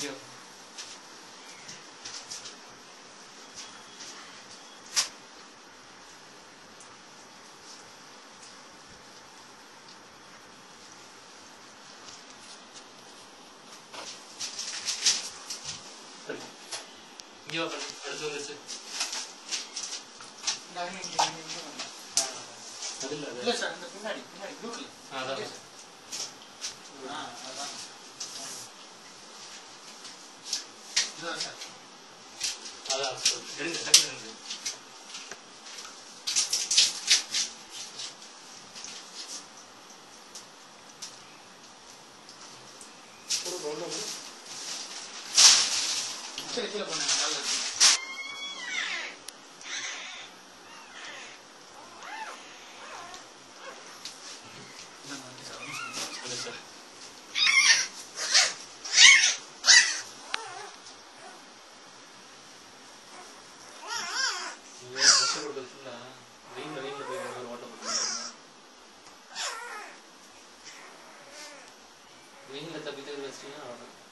video இங்கே அடுத்து வந்துச்சு இல்லை சார் இந்த பின்னாடி ப்ளூக்கில் அதான் அதான் இதுதான் சார் அதான் ரெண்டு டக்கு ரெண்டு சரி கீழே போனேன் நல்லா இருக்கு வெயிலில் தப்பித்தது வச்சுன்னா